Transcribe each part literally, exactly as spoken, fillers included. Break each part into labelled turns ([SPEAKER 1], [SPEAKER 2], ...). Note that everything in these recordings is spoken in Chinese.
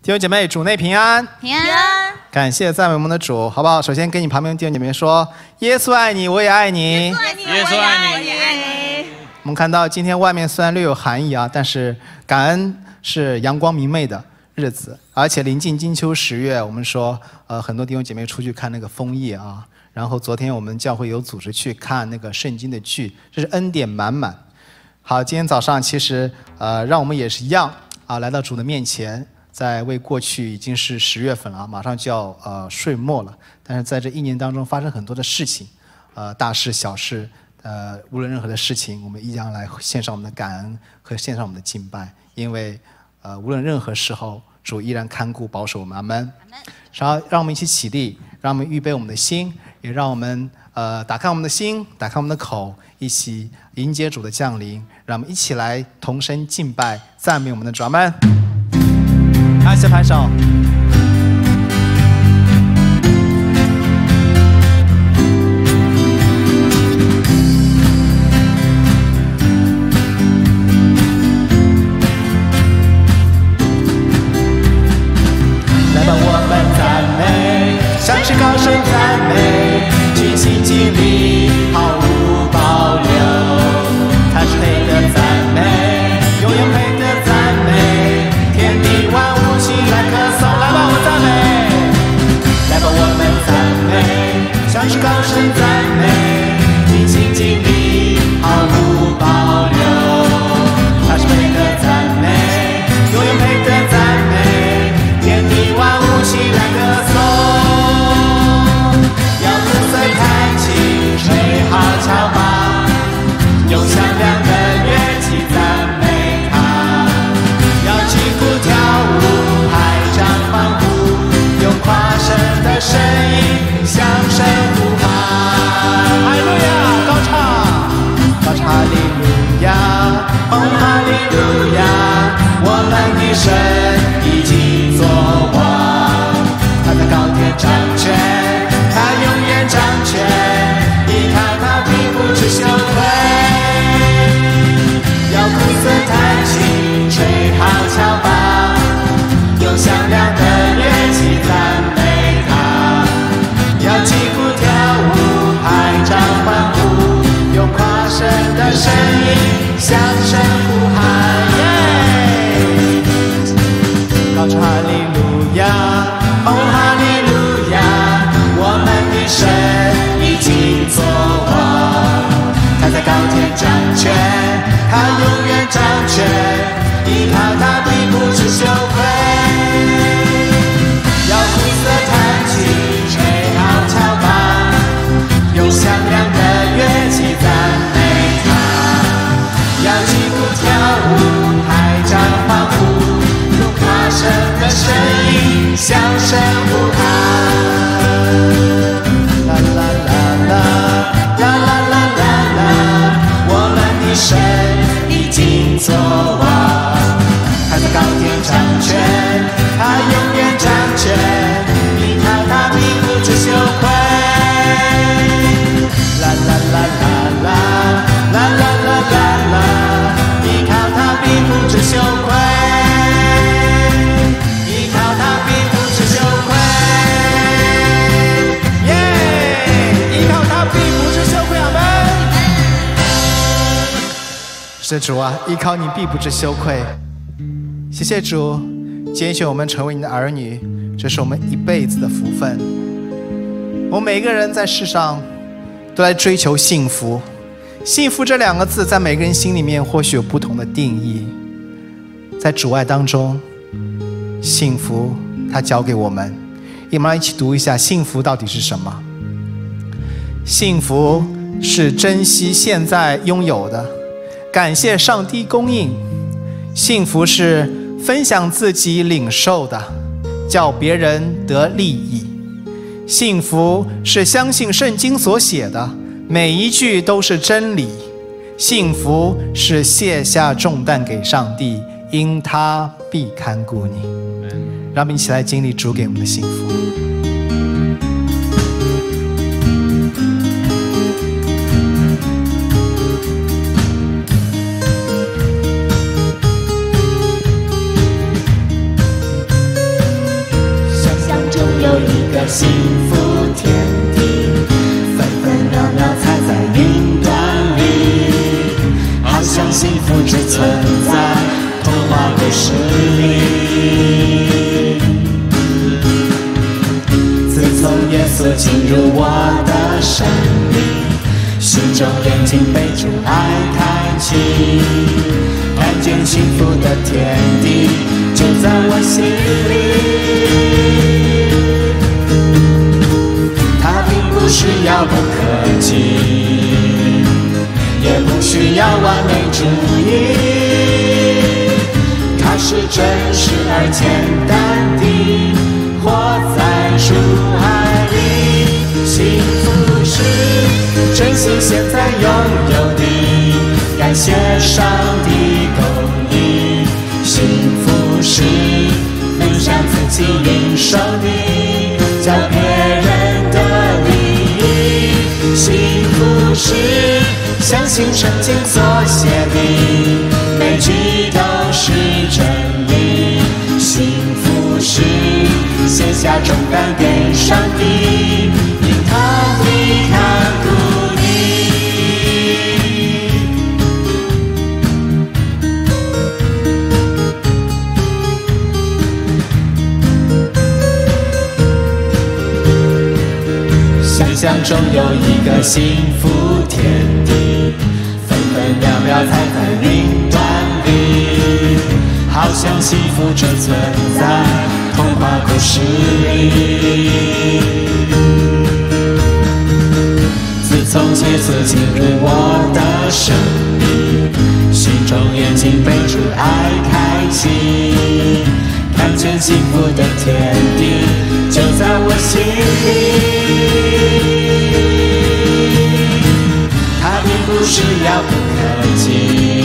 [SPEAKER 1] 弟兄姐妹，主内平安，
[SPEAKER 2] 平安。
[SPEAKER 1] 感谢赞美我们的主，好不好？首先跟你旁边弟兄姐妹说，耶稣爱你，我也爱你。
[SPEAKER 2] 耶稣爱你，耶稣爱你，我也爱你。
[SPEAKER 1] 我们看到今天外面虽然略有寒意啊，但是感恩是阳光明媚的日子，而且临近金秋十月，我们说，呃，很多弟兄姐妹出去看那个枫叶啊。然后昨天我们教会有组织去看那个圣经的剧，这是恩典满满。好，今天早上其实呃，让我们也是一样啊，来到主的面前。在为过去已经是十月份了，马上就要呃岁末了，但是在这一年当中发生很多的事情，呃大事小事，呃无论任何的事情，我们依然来献上我们的感恩和献上我们的敬拜，因为呃无论任何时候，主依然看顾保守我们，阿们。然后让我们一起起立，让我们预备我们的心，也让我们呃打开我们的心，打开我们的口，一起迎接主的降临，让我们一起来同声敬拜赞美我们的主，阿们。好，先拍手。来吧，我们赞美，向至高声赞美，尽心尽力，毫无保留。他是配得赞美，永远配得赞美，天地万物。来歌颂，来吧，我赞美，来吧，我们赞美，向至高声赞美，尽心尽力，毫无保留。他是配得赞美，永远配得赞美，天地万物齐来歌颂。要鼓瑟弹琴，吹号敲棒，用响亮的乐器赞美他，要击鼓跳舞。用夸胜的声音向神呼喊，哈利路亚，高唱，高唱哈利路亚，哦哈利路亚，我们的神已经作王，他在高天掌权，他永远掌权，依靠他并不知羞愧，要鼓瑟弹琴，吹号敲棒，用响亮的乐器赞美他，要击鼓跳舞，拍掌欢呼，用夸胜的声音向神呼喊，耶！高唱哈利路亚，哦哈利路亚，我们的神已经作王，他在高天掌权，他永远掌权，依靠他并不知羞愧。要鼓瑟弹琴，吹号敲棒，用响亮的乐器赞美他，要击鼓跳舞，拍掌欢呼，用夸胜的声音向神呼喊。啦啦啦啦，啦啦啦啦啦，我们的神已经作王，他在高天掌权，他永远掌权，依靠他并不知羞愧。啦啦啦啦啦，啦啦啦啦啦，依靠他并不知羞愧，依靠他并不知羞愧。耶！依靠他并不知羞愧，阿们。是主啊，依靠你必不知羞愧。谢谢主，拣选我们成为你的儿女，这是我们一辈子的福分。我们每个人在世上都来追求幸福，幸福这两个字在每个人心里面或许有不同的定义。在主爱当中，幸福他交给我们，我们来一起读一下幸福到底是什么。幸福是珍惜现在拥有的，感谢上帝供应。幸福是分享自己领受的，叫别人得利益。幸福是相信圣经所写的，每一句都是真理。幸福是卸下重担给上帝，因他必看顾你。让我们一起来经历主给我们的幸福。
[SPEAKER 3] 有一个幸福天地，分分秒秒踩在云端里，好像幸福只存在童话故事里。自从耶稣进入我的生命，心中眼睛被主爱开启，看见幸福的天地就在我心里。它并不是遥不可及，也不需要完美主义，它是真实而简单的活在主爱里。幸福是珍惜现在拥有的，感谢上帝供应。幸福是分享自己领受的，教别人的利益。幸福是相信圣经所写的每句都是真理。幸福是卸下重担给上帝，因他的看顾你。想象中有一个幸福天地，分分秒秒踩在云端里，好像幸福只存在童话故事里。自从耶稣进入我的生命，心中眼睛被主爱开启，看见幸福的天地就在我心里。它并不是遥不可及，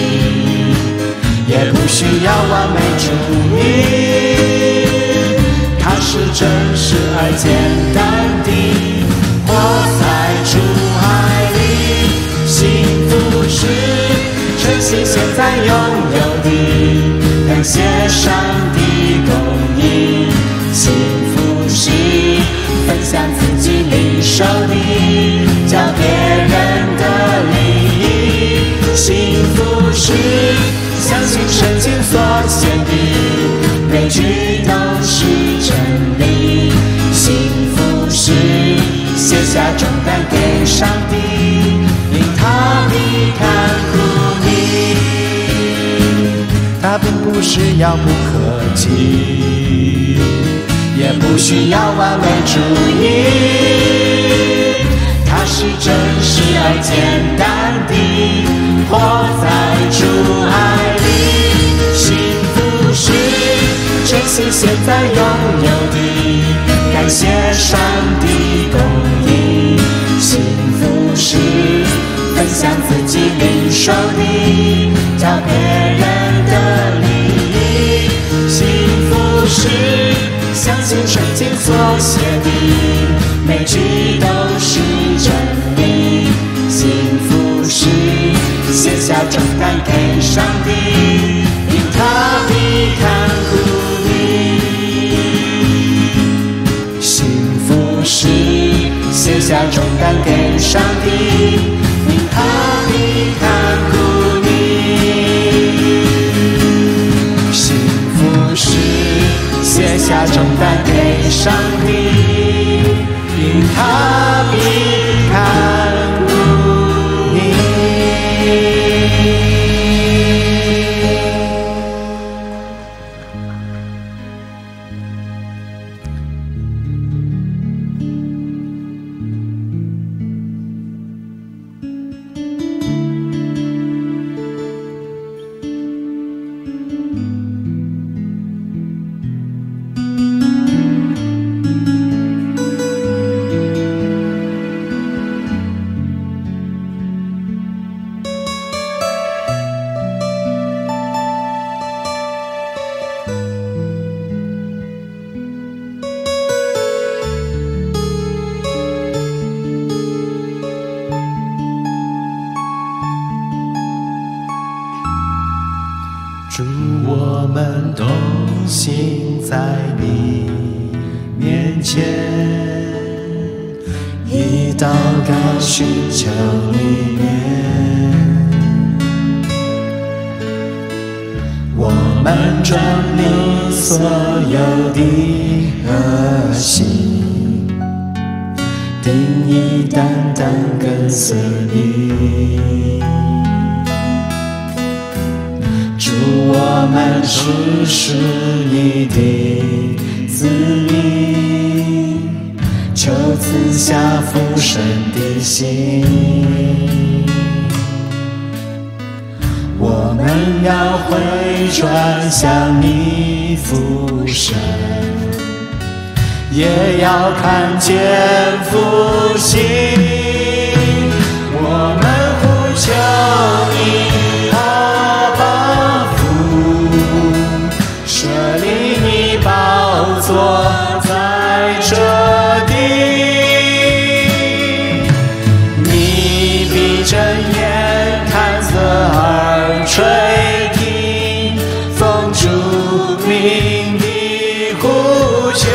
[SPEAKER 3] 也不需要完美主义，它是真实而简单的活在主爱里。幸福是珍惜现在拥有的，感谢上帝供应。幸福是分享自己领受的，教别人的利益。幸福是相信圣经所写的每句都是真理。幸福是卸下重担给上帝，因他的看顾你。它并不是遥不可及，也不需要完美主义，它是真实而简单的活在主爱里。幸福是珍惜现在拥有的，感谢上帝供应。幸福是分享自己领受的，教别人的利益。幸福是相信圣经所写的每句都是真理。幸福是卸下重担给上帝，因他的看顾你。幸福是卸下重担给上帝，因他的看顾你。幸福是卸下重担给上帝，因他的看顾你。 前，以祷告寻求你面。我们专离所有的恶行，定义单单跟随你。主，我们是属你的子民，求赐下福神的心。我们要回转向你父神，也要看见复兴。我们呼求你，阿爸父，设立你宝座在这地，你闭着眼看侧耳垂听，奉主名的呼求，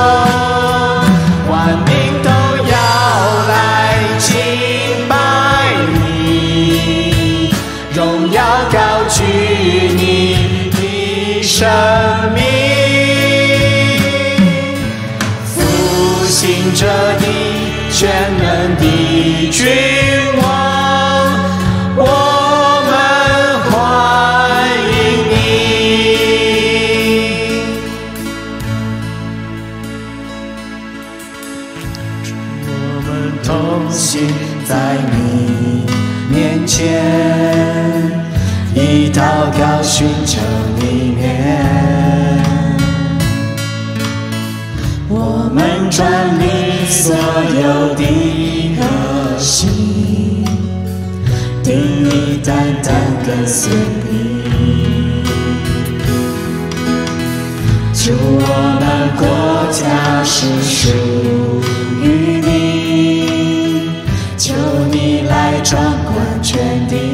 [SPEAKER 3] 万民都要来敬拜你，荣耀高举你的生命，复兴这地全能的君王，我们欢迎你。我们同行在你面前，以祷告寻求你面。我们专离所有的恶行，定义单单跟随你。主，我们国家是属于你，求你来掌管全地，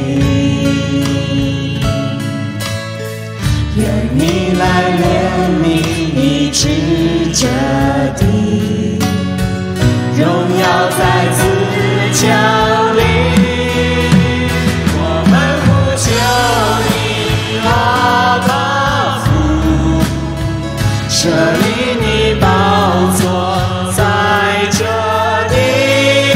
[SPEAKER 3] 愿你来怜悯医治这地，荣耀再次降临。我们呼求你，阿爸父，设立你宝座在这地，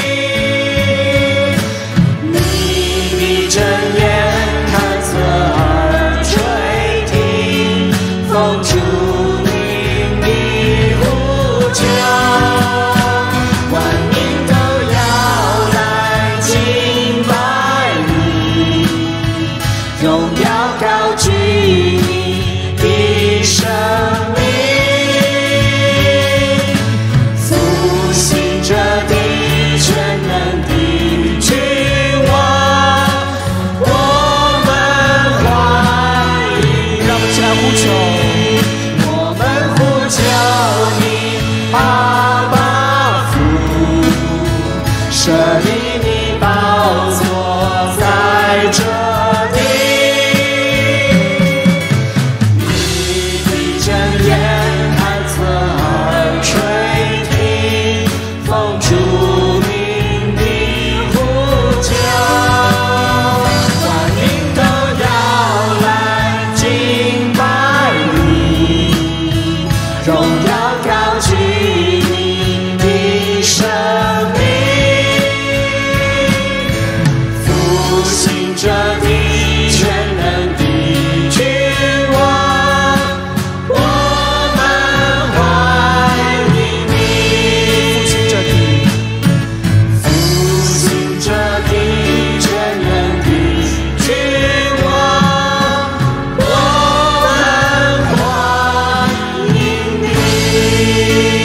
[SPEAKER 3] 你闭着眼看侧耳垂听，奉主名的呼求，万民都要来敬拜你，荣耀高举你的生命，复兴这地全能的君王，我们欢迎。让我们一起来呼求，我们呼求你，阿爸父，设立你宝座在这地，你闭着眼看侧耳垂听，奉主名的呼求，万民都要来敬拜你，荣耀高举你的生命，复兴这地全能的君王，我们欢迎你。复兴这地，复兴这地全能的君王，我们欢迎你。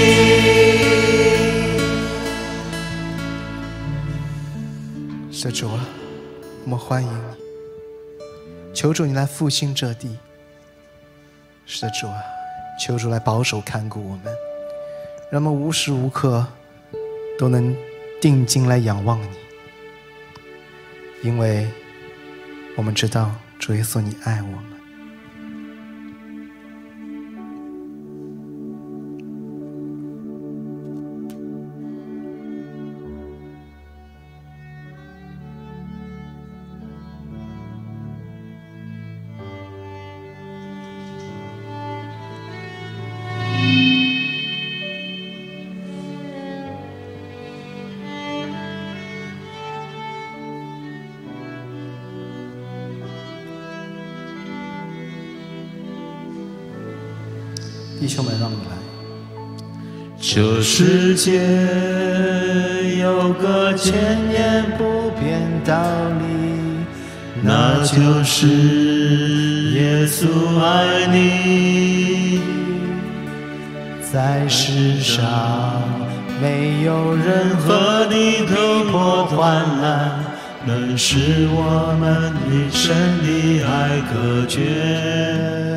[SPEAKER 1] 是主啊，我们欢迎你，求主你来复兴这地。是的，主啊，求主来保守看顾我们，让我们无时无刻都能定睛来仰望你，因为我们知道主耶稣你爱我们。 弟兄们，让你来。
[SPEAKER 3] 这世界有个千年不变道理，那就是耶稣爱你。
[SPEAKER 1] 在世上没有任何的逼迫患难
[SPEAKER 3] 能使我们与神的爱隔绝。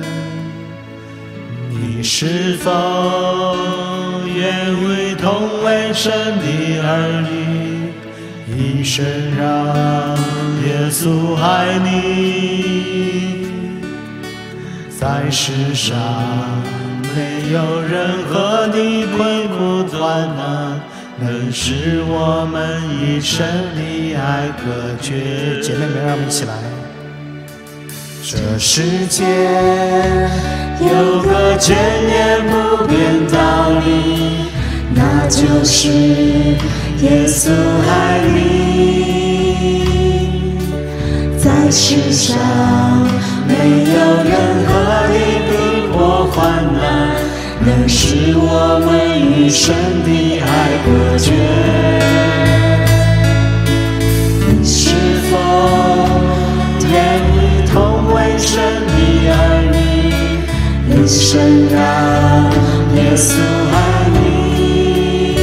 [SPEAKER 3] 你是否愿为同为神的儿女，一生让耶稣爱你？在世上没有任何的困苦患难能使我们与神的爱隔绝。
[SPEAKER 1] 姐妹们，让我们一起来。
[SPEAKER 3] 这世界有个千年不变道理，那就是耶稣爱你。在世上没有任何的逼迫患难能使我们与神的爱隔绝。你是否愿意同为神的儿女，一生让耶稣爱你？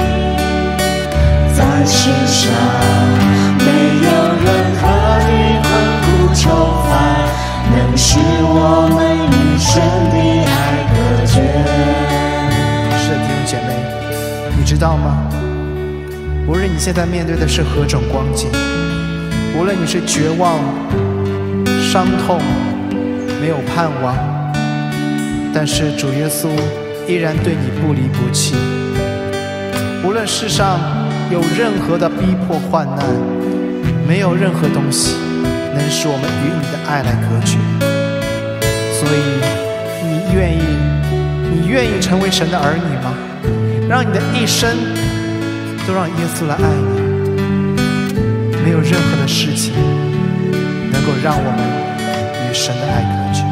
[SPEAKER 3] 在世上没有任何的困苦愁烦能使我们与神的爱隔绝。
[SPEAKER 1] 是的，弟兄姐妹，你知道吗？无论你现在面对的是何种光景，无论你是绝望、伤痛、没有盼望，但是主耶稣依然对你不离不弃。无论世上有任何的逼迫患难，没有任何东西能使我们与你的爱来隔绝。所以你愿意你愿意成为神的儿女吗？让你的一生都让耶稣来爱你，没有任何的事情能够让我们与神的爱隔绝。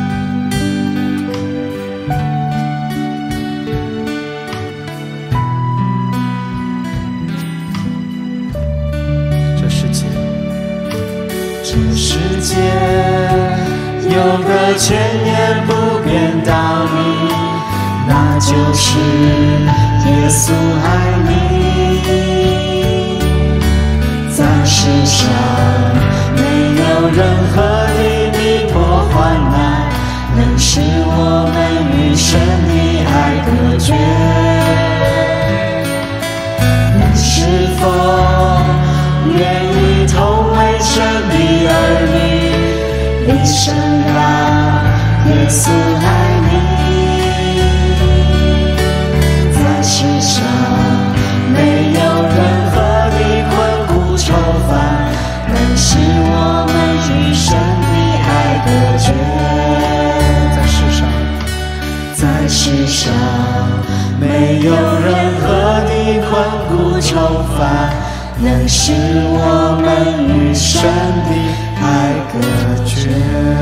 [SPEAKER 1] 这世界
[SPEAKER 3] 这世界有个千年不变道理，那就是耶稣爱你。在世上没有任何的逼迫患难能使我们与神的爱隔绝。你是否愿意同为神的儿女，一生让耶稣爱你？在世上没有任何的困苦愁烦能使我们与神的爱隔绝。
[SPEAKER 1] 在世上
[SPEAKER 3] 在世上没有任何的困苦愁烦能使我们与神的爱隔绝。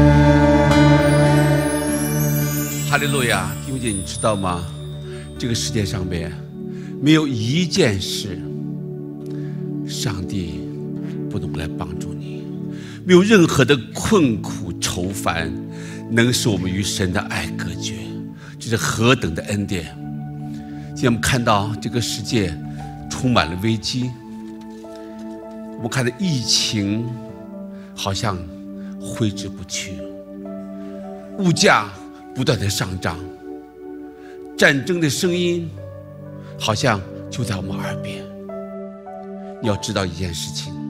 [SPEAKER 4] 哈利路亚！弟兄姐，你知道吗？这个世界上面没有一件事上帝不能来帮助你，没有任何的困苦愁烦能使我们与神的爱隔绝。这是何等的恩典！今天我们看到这个世界充满了危机，我们看到疫情好像挥之不去，物价不断的上涨，战争的声音好像就在我们耳边。你要知道一件事情，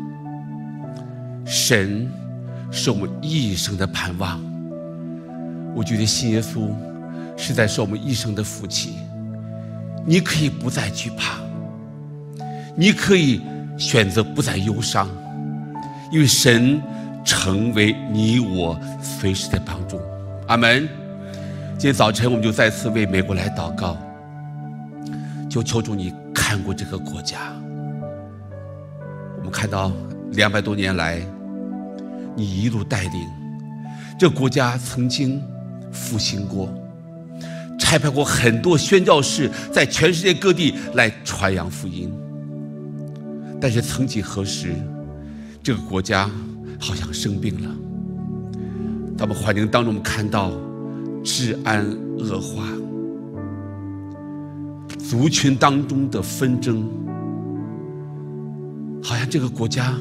[SPEAKER 4] 神是我们一生的盼望。我觉得信耶稣是在是我们一生的福气。你可以不再惧怕，你可以选择不再忧伤，因为神成为你我随时的帮助。阿们。今天早晨我们就再次为美国来祷告，就求主你看顾这个国家。我们看到两百多年来你一路带领这个国家，曾经复兴过， 差派过很多宣教士在全世界各地来传扬福音。但是曾几何时，这个国家好像生病了。在我们环境当中，我们看到治安恶化，族群当中的纷争，好像这个国家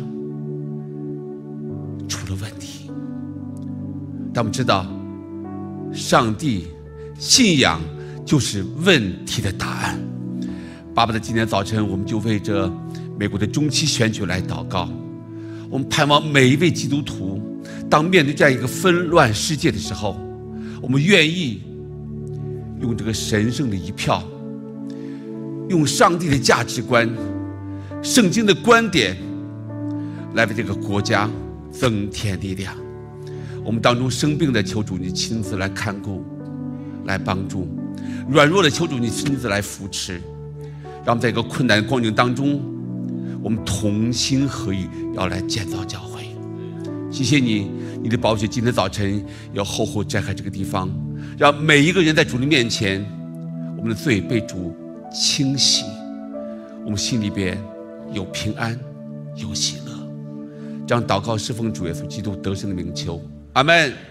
[SPEAKER 4] 出了问题。但我们知道，上帝信仰就是问题的答案。爸爸，在今天早晨，我们就为着美国的中期选举来祷告。我们盼望每一位基督徒，当面对这样一个纷乱世界的时候，我们愿意用这个神圣的一票，用上帝的价值观、圣经的观点，来为这个国家增添力量。我们当中生病的，求主你亲自来看顾，来帮助；软弱的，求主你亲自来扶持。让我们在一个困难的光景当中，我们同心合意，要来建造教会。谢谢你，你的宝血今天早晨要厚厚摘开这个地方，让每一个人在主的面前，我们的罪被主清洗，我们心里边有平安，有喜乐。这样祷告，侍奉主耶稣基督得胜的名求，阿们。